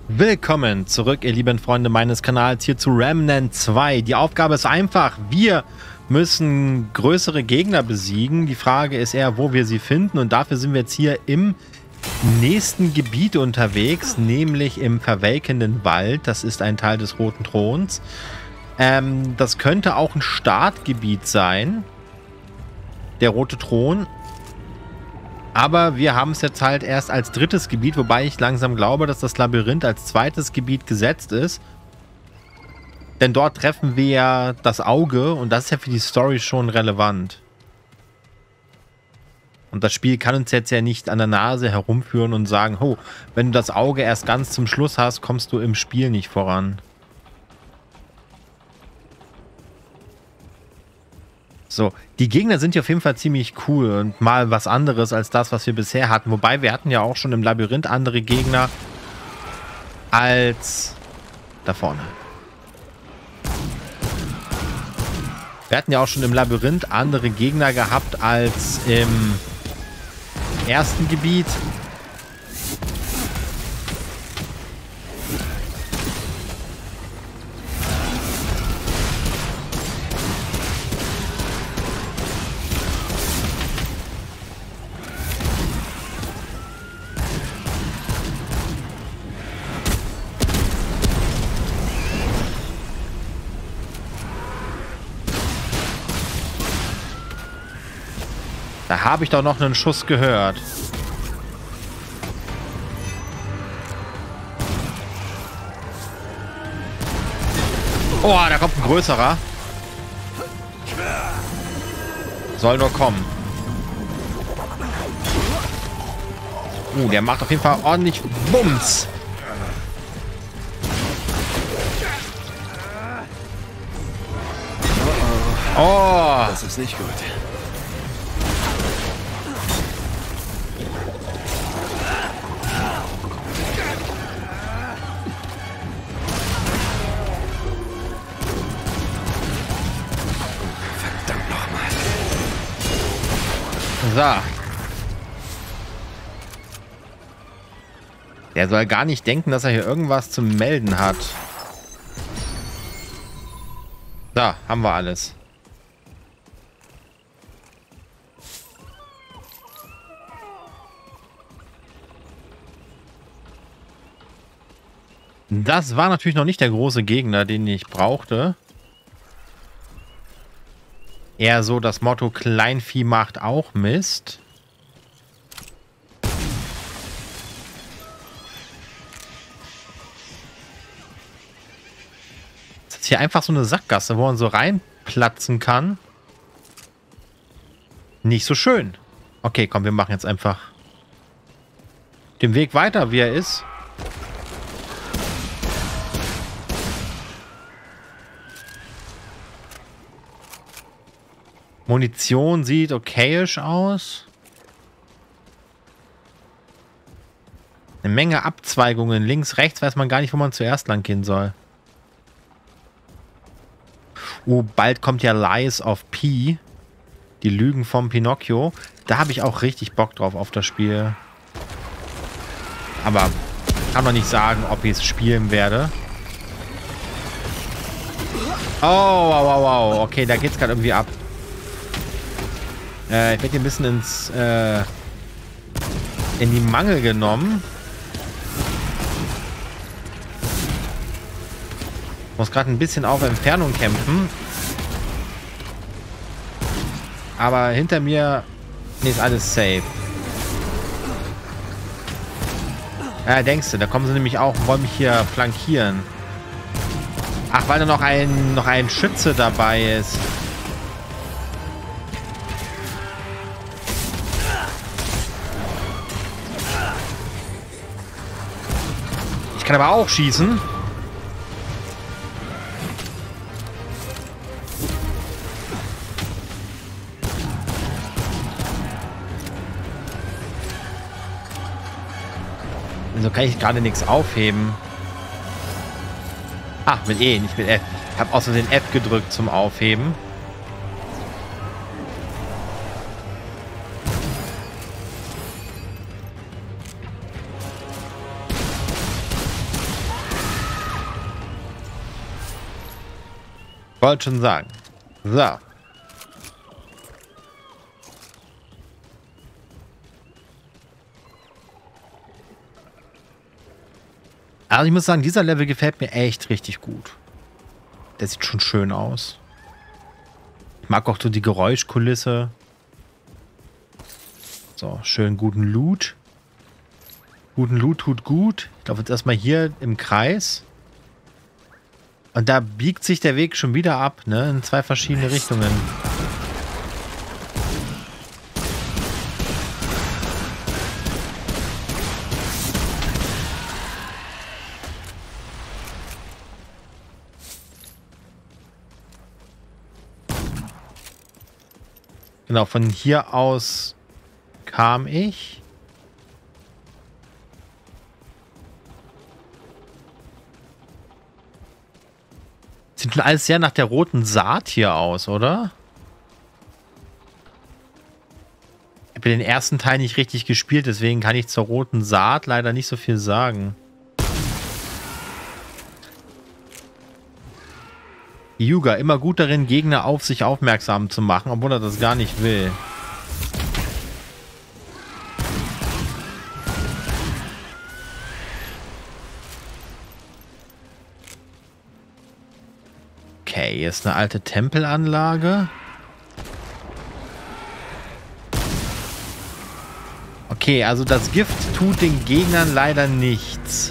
Willkommen zurück, ihr lieben Freunde meines Kanals, hier zu Remnant 2. Die Aufgabe ist einfach, wir müssen größere Gegner besiegen. Die Frage ist eher, wo wir sie finden, und dafür sind wir jetzt hier im nächsten Gebiet unterwegs, nämlich im verwelkenden Wald. Das ist ein Teil des Roten Throns. Das könnte auch ein Startgebiet sein, der Rote Thron. Aber wir haben es jetzt halt erst als drittes Gebiet, wobei ich langsam glaube, dass das Labyrinth als zweites Gebiet gesetzt ist. Denn dort treffen wir ja das Auge, und das ist ja für die Story schon relevant. Und das Spiel kann uns jetzt ja nicht an der Nase herumführen und sagen, oh, wenn du das Auge erst ganz zum Schluss hast, kommst du im Spiel nicht voran. So, die Gegner sind ja auf jeden Fall ziemlich cool und mal was anderes als das, was wir bisher hatten. Wobei, wir hatten ja auch schon im Labyrinth andere Gegner als da vorne. Wir hatten ja auch schon im Labyrinth andere Gegner gehabt als im ersten Gebiet. Da habe ich doch noch einen Schuss gehört. Oh, da kommt ein größerer. Soll nur kommen. Der macht auf jeden Fall ordentlich Bums. Oh. Das ist nicht gut. So. Der soll gar nicht denken, dass er hier irgendwas zu melden hat. Da, haben wir alles. Das war natürlich noch nicht der große Gegner, den ich brauchte. Eher so das Motto, Kleinvieh macht auch Mist. Das ist hier einfach so eine Sackgasse, wo man so reinplatzen kann. Nicht so schön. Okay, komm, wir machen jetzt einfach den Weg weiter, wie er ist. Munition sieht okayisch aus. Eine Menge Abzweigungen. Links, rechts weiß man gar nicht, wo man zuerst lang gehen soll. Bald kommt ja Lies of P. Die Lügen vom Pinocchio. Da habe ich auch richtig Bock drauf auf das Spiel. Aber kann noch nicht sagen, ob ich es spielen werde. Oh, wow, wow, wow. Okay, da geht es gerade irgendwie ab. Ich werde hier ein bisschen in die Mangel genommen. Muss gerade ein bisschen auf Entfernung kämpfen. Aber hinter mir ist alles safe. Ja, denkst du, da kommen sie nämlich auch und wollen mich hier flankieren. Ach, weil da noch ein Schütze dabei ist. Ich kann aber auch schießen. Also kann ich gerade nichts aufheben. Ah, mit E, nicht mit F. Ich habe außer den F gedrückt zum Aufheben. Wollte schon sagen. So. Also ich muss sagen, dieser Level gefällt mir echt richtig gut. Der sieht schon schön aus. Ich mag auch so die Geräuschkulisse. So, schön guten Loot. Guten Loot tut gut. Ich laufe jetzt erstmal hier im Kreis. Und da biegt sich der Weg schon wieder ab, ne? In zwei verschiedene Richtungen. Genau, von hier aus kam ich. Sieht schon alles sehr nach der roten Saat hier aus, oder? Ich habe den ersten Teil nicht richtig gespielt, deswegen kann ich zur roten Saat leider nicht so viel sagen. Hyuga, immer gut darin, Gegner auf sich aufmerksam zu machen, obwohl er das gar nicht will. Okay, hier ist eine alte Tempelanlage. Okay, also das Gift tut den Gegnern leider nichts.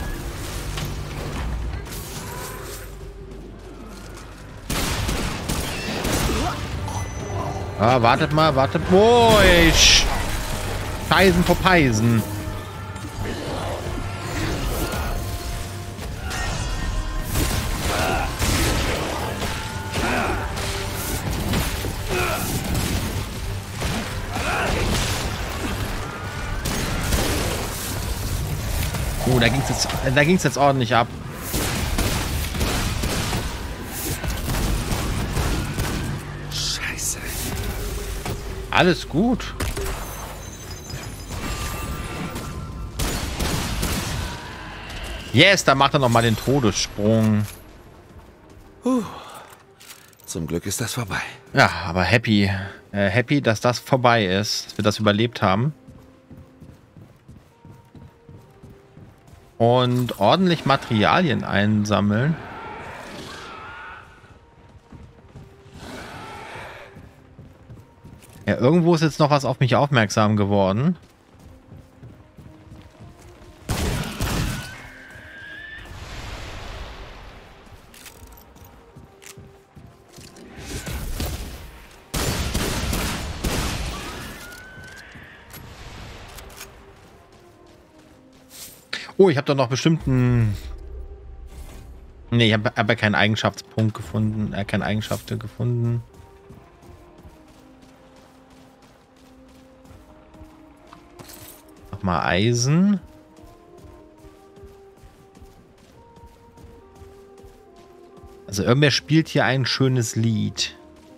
Ah, wartet mal, wartet. Oh, Peisen vor Peisen. Oh, da ging's jetzt ordentlich ab. Scheiße. Alles gut. Yes, da macht er noch mal den Todessprung. Zum Glück ist das vorbei. Ja, aber happy, dass das vorbei ist, dass wir das überlebt haben. Und ordentlich Materialien einsammeln. Ja, irgendwo ist jetzt noch was auf mich aufmerksam geworden. Oh, ich habe doch noch bestimmten... Nee, ich habe ja keinen Eigenschaftspunkt gefunden. Keine Eigenschaften gefunden. Nochmal Eisen. Also irgendwer spielt hier ein schönes Lied.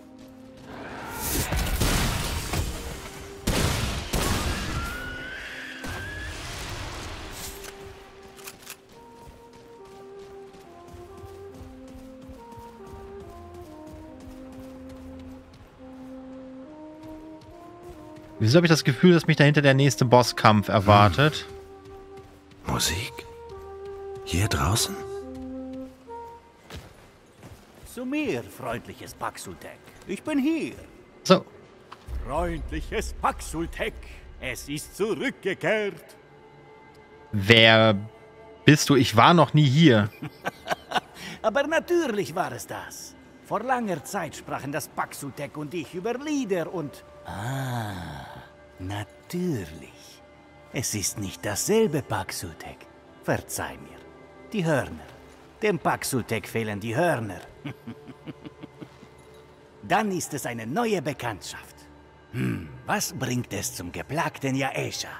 Wieso habe ich das Gefühl, dass mich dahinter der nächste Bosskampf erwartet? Musik? Hier draußen? Zu mir, freundliches Paxultek. Ich bin hier. So. Freundliches Paxultek. Es ist zurückgekehrt. Wer bist du? Ich war noch nie hier. Aber natürlich war es das. Vor langer Zeit sprachen das Paxultek und ich über Lieder und... Ah, natürlich. Es ist nicht dasselbe Paxultek. Verzeih mir. Die Hörner. Dem Paxultek fehlen die Hörner. Dann ist es eine neue Bekanntschaft. Was bringt es zum geplagten Yaesha?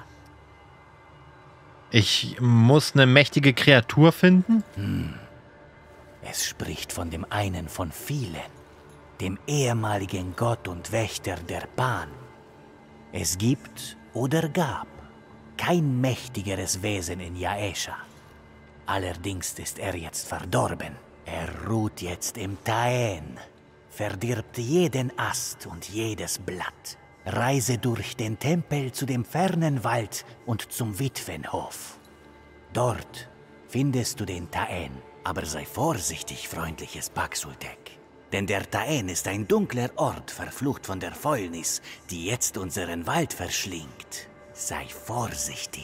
Ich muss eine mächtige Kreatur finden? Es spricht von dem einen von vielen, dem ehemaligen Gott und Wächter der Pan. Es gibt oder gab kein mächtigeres Wesen in Yaesha. Allerdings ist er jetzt verdorben. Er ruht jetzt im Taen, verdirbt jeden Ast und jedes Blatt. Reise durch den Tempel zu dem fernen Wald und zum Witwenhof. Dort findest du den Taen, aber sei vorsichtig, freundliches Paxultek. Denn der Taen ist ein dunkler Ort, verflucht von der Fäulnis, die jetzt unseren Wald verschlingt. Sei vorsichtig.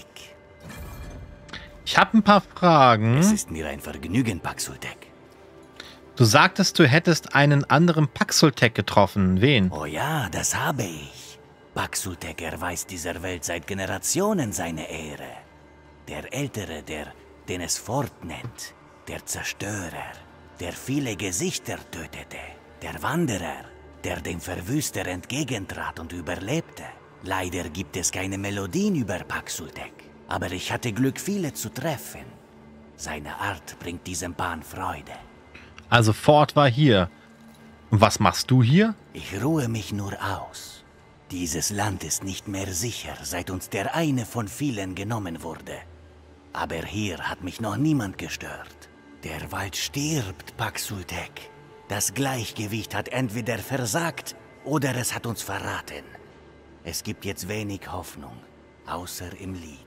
Ich habe ein paar Fragen. Es ist mir ein Vergnügen, Paxultek. Du sagtest, du hättest einen anderen Paxultek getroffen. Wen? Oh ja, das habe ich. Paxultek erweist dieser Welt seit Generationen seine Ehre. Der Ältere, den es fortnennt, der Zerstörer, der viele Gesichter tötete, der Wanderer, der dem Verwüster entgegentrat und überlebte. Leider gibt es keine Melodien über Paxultek, aber ich hatte Glück, viele zu treffen. Seine Art bringt diesem Pan Freude. Also Ford war hier. Und was machst du hier? Ich ruhe mich nur aus. Dieses Land ist nicht mehr sicher, seit uns der eine von vielen genommen wurde. Aber hier hat mich noch niemand gestört. Der Wald stirbt, Paxultek. Das Gleichgewicht hat entweder versagt oder es hat uns verraten. Es gibt jetzt wenig Hoffnung, außer im Lied.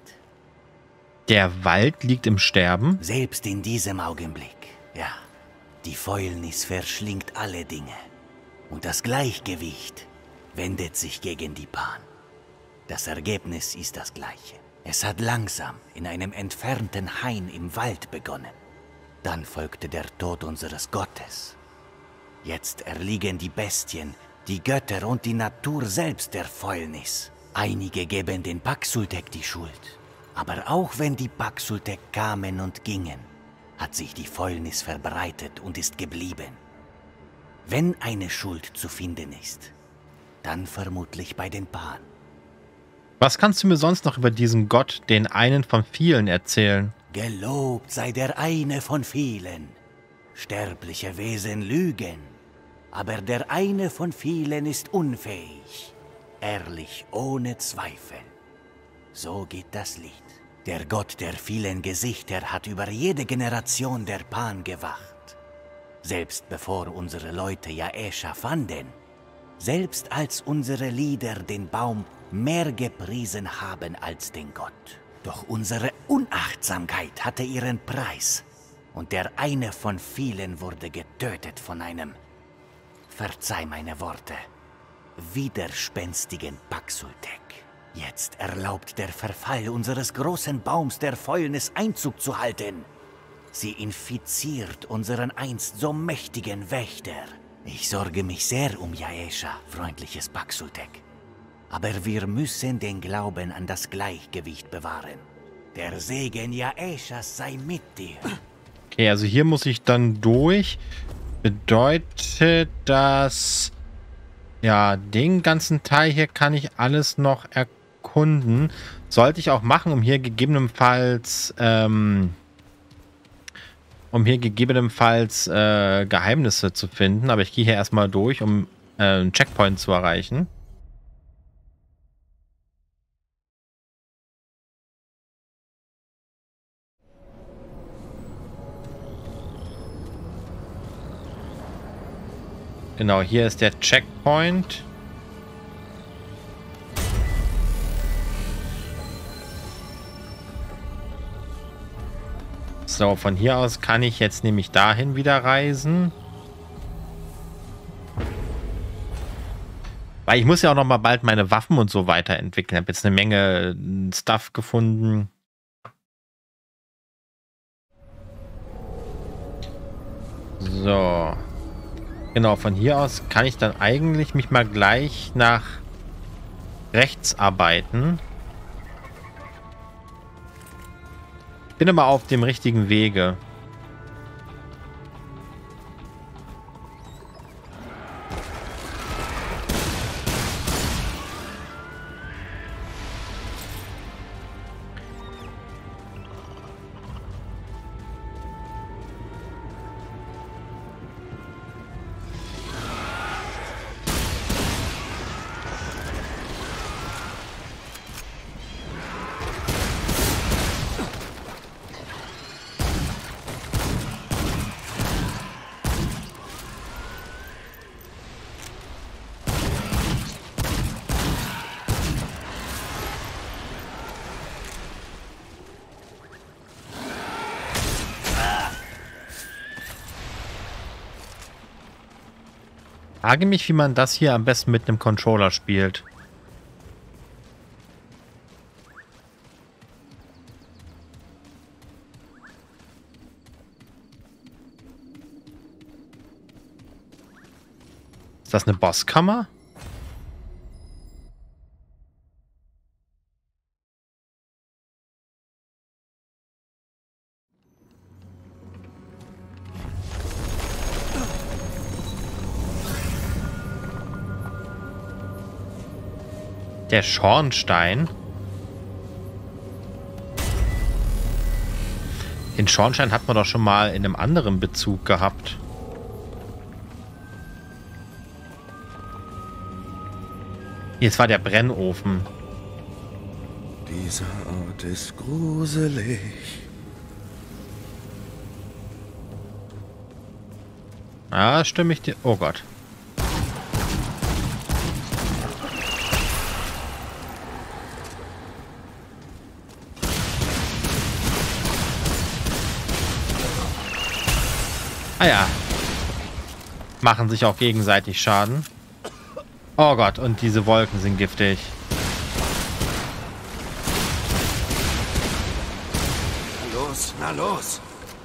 Der Wald liegt im Sterben? Selbst in diesem Augenblick, ja. Die Fäulnis verschlingt alle Dinge. Und das Gleichgewicht wendet sich gegen die Pan. Das Ergebnis ist das gleiche. Es hat langsam in einem entfernten Hain im Wald begonnen. Dann folgte der Tod unseres Gottes. Jetzt erliegen die Bestien, die Götter und die Natur selbst der Fäulnis. Einige geben den Paxultek die Schuld. Aber auch wenn die Paxultek kamen und gingen, hat sich die Fäulnis verbreitet und ist geblieben. Wenn eine Schuld zu finden ist, dann vermutlich bei den Pan. Was kannst du mir sonst noch über diesen Gott, den einen von vielen, erzählen? Gelobt sei der eine von vielen. Sterbliche Wesen lügen, aber der eine von vielen ist unfähig. Ehrlich, ohne Zweifel. So geht das Lied. Der Gott der vielen Gesichter hat über jede Generation der Pan gewacht. Selbst bevor unsere Leute Jaesha fanden, selbst als unsere Lieder den Baum mehr gepriesen haben als den Gott. Doch unsere Unachtsamkeit hatte ihren Preis und der eine von vielen wurde getötet von einem, verzeih meine Worte, widerspenstigen Paxultek. Jetzt erlaubt der Verfall unseres großen Baums der Fäulnis Einzug zu halten. Sie infiziert unseren einst so mächtigen Wächter. Ich sorge mich sehr um Jaesha, freundliches Paxultek. Aber wir müssen den Glauben an das Gleichgewicht bewahren. Der Segen Jaeschas sei mit dir. Okay, also hier muss ich dann durch. Bedeutet das... Ja, den ganzen Teil hier kann ich alles noch erkunden. Sollte ich auch machen, um hier gegebenenfalls... Geheimnisse zu finden. Aber ich gehe hier erstmal durch, um einen Checkpoint zu erreichen. Genau, hier ist der Checkpoint. So, von hier aus kann ich jetzt nämlich dahin wieder reisen. Weil ich muss ja auch noch mal bald meine Waffen und so weiterentwickeln. Ich habe jetzt eine Menge Stuff gefunden. So. Genau, von hier aus kann ich dann eigentlich mich mal gleich nach rechts arbeiten. Bin aber auf dem richtigen Wege. Frage mich, wie man das hier am besten mit einem Controller spielt. Ist das eine Bosskammer? Der Schornstein. Den Schornstein hat man doch schon mal in einem anderen Bezug gehabt. Jetzt war der Brennofen. Dieser Ort ist gruselig. Ah, stimme ich dir. Oh Gott. Ah ja. Machen sich auch gegenseitig Schaden. Oh Gott, und diese Wolken sind giftig. Na los, na los.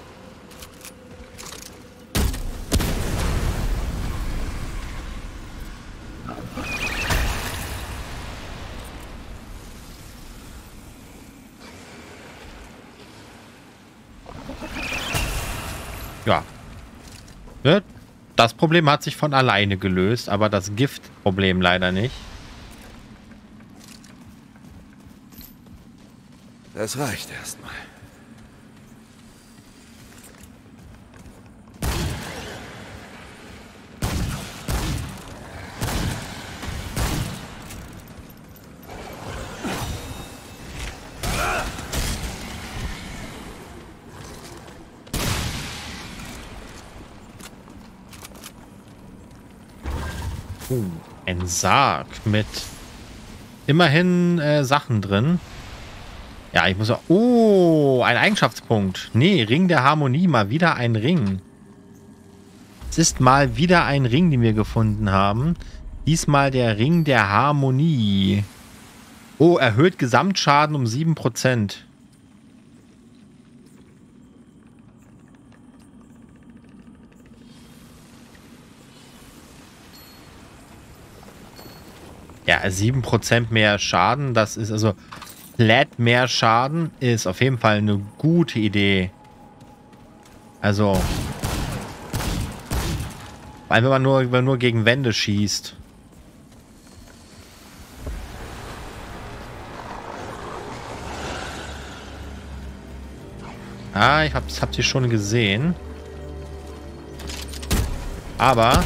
Ja. Ne? Das Problem hat sich von alleine gelöst, aber das Giftproblem leider nicht. Das reicht erstmal. Ein Sarg mit immerhin Sachen drin. Ja, ich muss... Oh, ein Eigenschaftspunkt. Nee, Ring der Harmonie. Mal wieder ein Ring. Es ist mal wieder ein Ring, den wir gefunden haben. Diesmal der Ring der Harmonie. Oh, erhöht Gesamtschaden um 7%. Ja, 7% mehr Schaden, das ist also flat mehr Schaden, ist auf jeden Fall eine gute Idee. Also, weil wenn man nur gegen Wände schießt. Ah, ich hab sie schon gesehen. Aber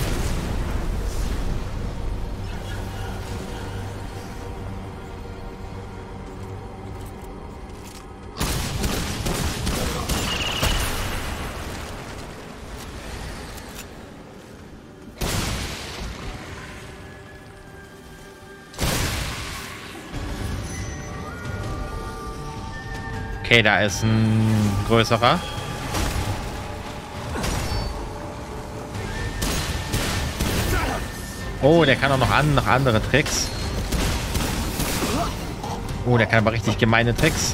okay, da ist ein größerer. Oh, der kann auch noch andere Tricks. Oh, der kann aber richtig gemeine Tricks.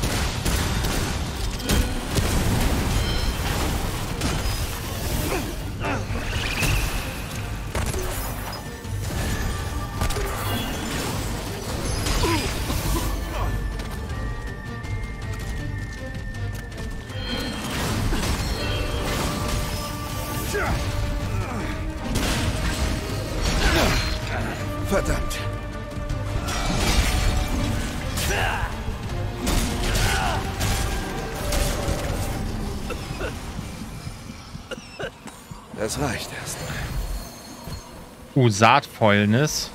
Verdammt. Das reicht erstmal. Saatfäulnis.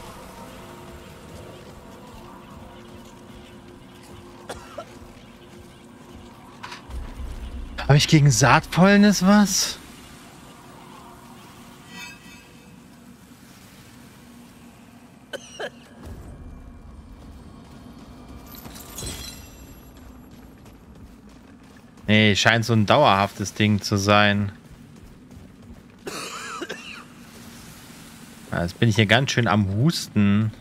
Habe ich gegen Saatfäulnis was? Nee, scheint so ein dauerhaftes Ding zu sein. Jetzt bin ich hier ganz schön am Husten.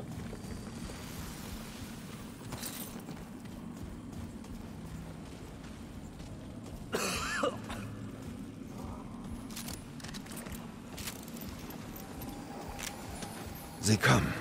Sie kommen.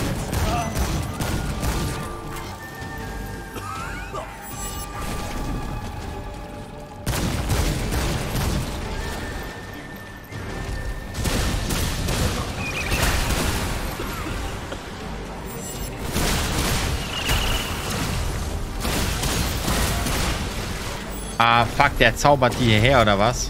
Ah, fuck, der zaubert die hierher, oder was?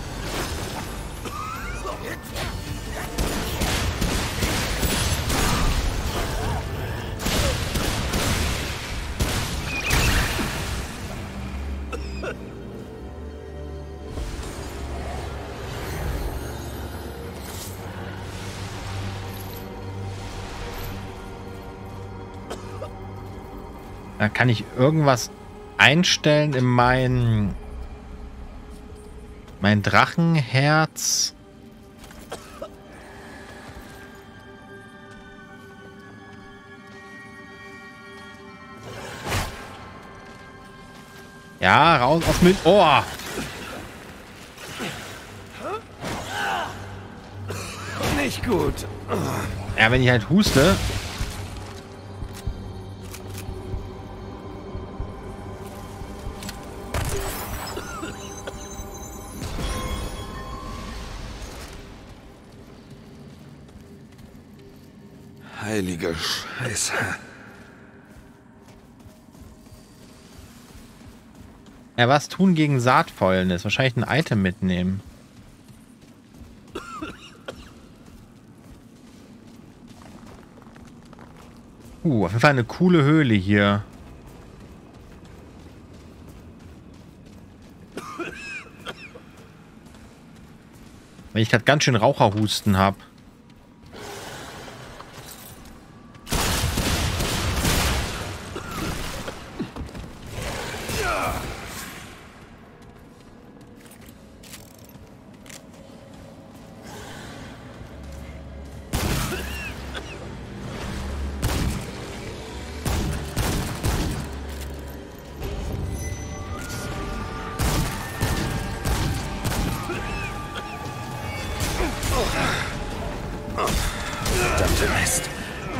Da kann ich irgendwas einstellen in mein Drachenherz. Ja, raus aus mit. Oh! Nicht gut. Ja, wenn ich halt huste. Heilige Scheiße. Ja, was tun gegen Saatfäulnis? Wahrscheinlich ein Item mitnehmen. Auf jeden Fall eine coole Höhle hier. Wenn ich gerade ganz schön Raucherhusten habe. Verdammte Mist.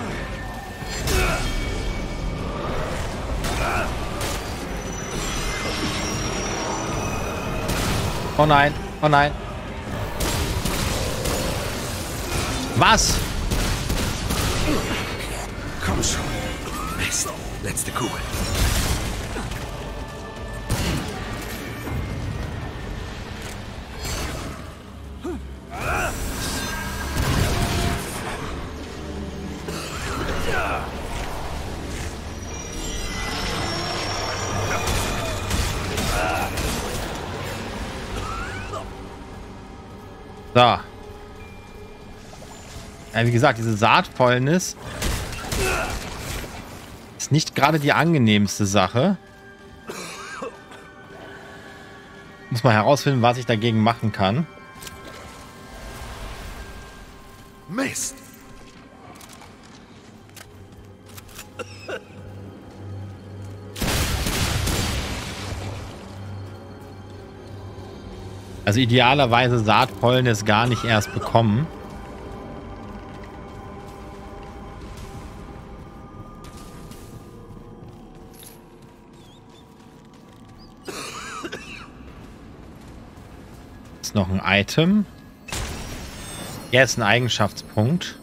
Oh nein, oh nein. Was? Komm schon. Mist. Letzte Kugel. So. Ja, wie gesagt, diese Saatfäulnis ist nicht gerade die angenehmste Sache. Muss mal herausfinden, was ich dagegen machen kann. Mist. Also idealerweise Saatfäulnis gar nicht erst bekommen. Ist noch ein Item. Ja, ist ein Eigenschaftspunkt.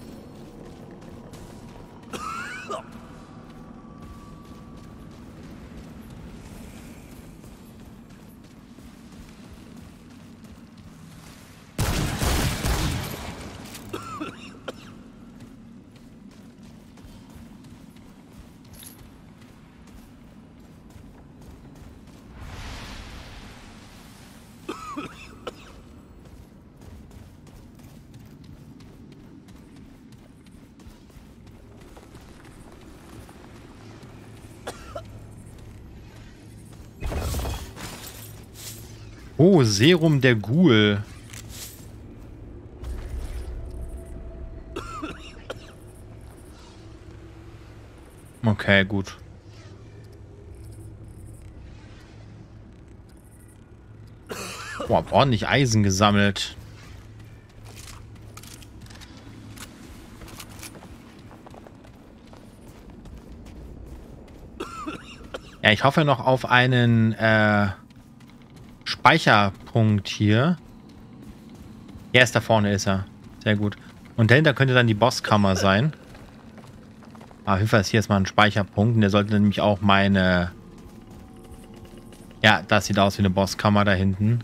Oh, Serum der Ghoul. Okay, gut. Boah, hab ordentlich Eisen gesammelt. Ja, ich hoffe noch auf einen Speicherpunkt hier. Ja, ist da vorne ist er. Sehr gut. Und dahinter könnte dann die Bosskammer sein. Auf jeden Fall ist hier jetzt mal ein Speicherpunkt. Und der sollte nämlich auch meine... Ja, das sieht aus wie eine Bosskammer da hinten.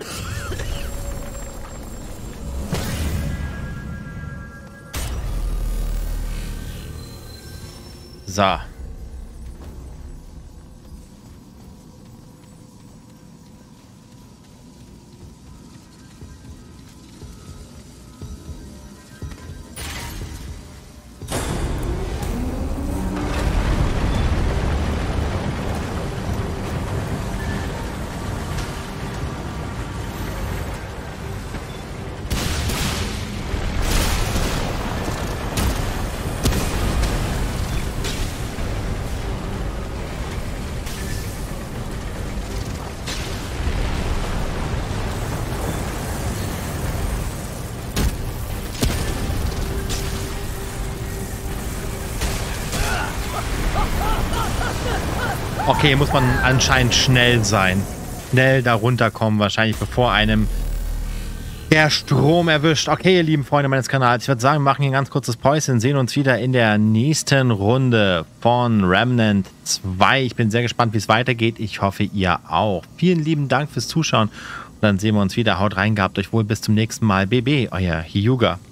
So. Okay, muss man anscheinend schnell sein. Schnell da runterkommen, wahrscheinlich bevor einem der Strom erwischt. Okay, ihr lieben Freunde meines Kanals, ich würde sagen, wir machen hier ein ganz kurzes Päuschen, sehen uns wieder in der nächsten Runde von Remnant 2. Ich bin sehr gespannt, wie es weitergeht. Ich hoffe, ihr auch. Vielen lieben Dank fürs Zuschauen und dann sehen wir uns wieder. Haut rein, gehabt euch wohl, bis zum nächsten Mal. BB, euer Hyuga.